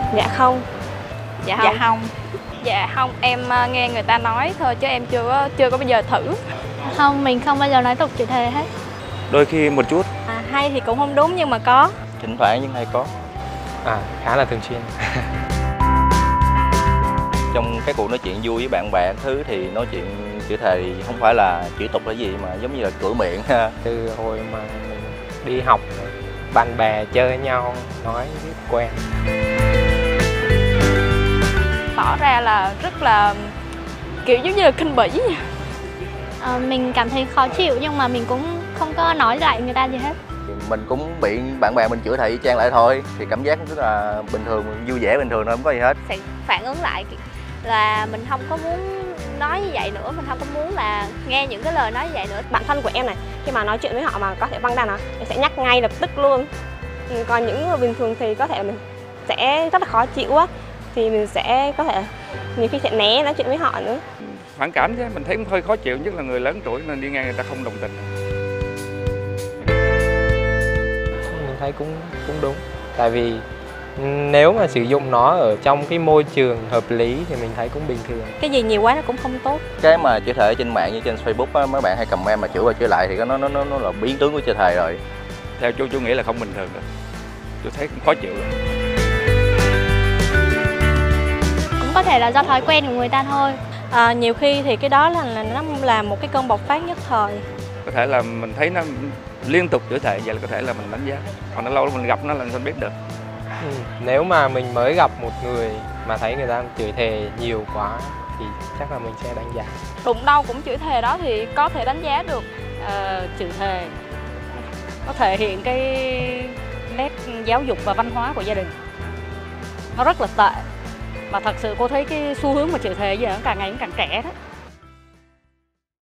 Dạ không. Dạ không. Dạ không, em nghe người ta nói thôi chứ em chưa có bao giờ thử. Không, mình không bao giờ nói tục chửi thề hết. Đôi khi một chút. Hay thì cũng không đúng nhưng mà có. Thỉnh thoảng nhưng hay có. Khá là thường xuyên. Trong cái cuộc nói chuyện vui với bạn bè thứ thì nói chuyện chửi thề thì không phải là chửi tục là gì mà giống như là cửa miệng. Từ hồi mà mình đi học, bạn bè chơi với nhau, nói biết quen. Tỏ ra là rất là kiểu giống như là khinh bỉ. Mình cảm thấy khó chịu nhưng mà mình cũng không có nói lại người ta gì hết. Mình cũng bị bạn bè mình chửi thề y chang lại thôi, thì cảm giác rất là bình thường, vui vẻ bình thường thôi, không có gì hết. Sẽ phản ứng lại là mình không có muốn nói như vậy nữa, mình không có muốn là nghe những cái lời nói như vậy nữa. Bạn thân của em này, khi mà nói chuyện với họ mà có thể văng ra nó, em sẽ nhắc ngay lập tức luôn. Còn những người bình thường thì có thể mình sẽ rất là khó chịu á, thì mình sẽ có thể nhiều khi sẽ né nói chuyện với họ nữa. Phản cảm chứ, mình thấy cũng hơi khó chịu, nhất là người lớn tuổi nên đi ngang người ta không đồng tình. Mình thấy cũng đúng. Tại vì nếu mà sử dụng nó ở trong cái môi trường hợp lý thì mình thấy cũng bình thường. Cái gì nhiều quá nó cũng không tốt. Cái mà chửi thề trên mạng như trên Facebook á, mấy bạn hay comment mà chửi qua chửi lại thì nó là biến tướng của chửi thề rồi. Theo chú nghĩ là không bình thường rồi. Chú thấy cũng khó chịu rồi. Cũng có thể là do thói quen của người ta thôi. Nhiều khi thì cái đó là nó là một cái cơn bộc phát nhất thời. Có thể là mình thấy nó liên tục chửi thề vậy là có thể là mình đánh giá. Còn nó lâu mình gặp nó là mình biết được. Nếu mà mình mới gặp một người mà thấy người ta chửi thề nhiều quá thì chắc là mình sẽ đánh giá. Đụng đâu cũng chửi thề đó thì có thể đánh giá được. Chửi thề có thể hiện cái nét giáo dục và văn hóa của gia đình. Nó rất là tệ. Và thật sự cô thấy cái xu hướng mà chửi thề giờ nó càng ngày cũng càng trẻ đó.